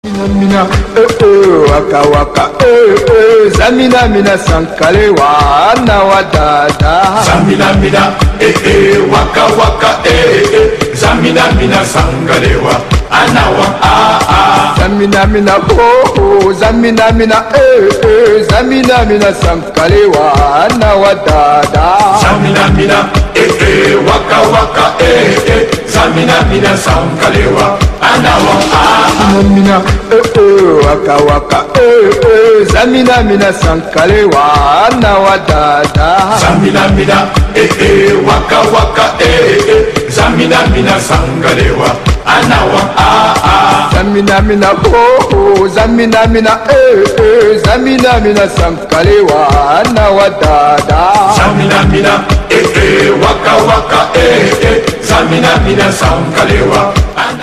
Mina waka waka zamina mina sankalewa na wadada zamina mina waka waka zamina mina sankalewa anawa zamina mina zamina mina zamina mina sankalewa na wadada zamina mina waka waka zamina mina sankalewa anawa mina waka waka zamina mina sankalewa na wadada zamina mina waka waka zamina mina sankalewa anawa zamina mina zamina mina zamina mina sankalewa na wadada zamina mina waka waka zamina mina sankalewa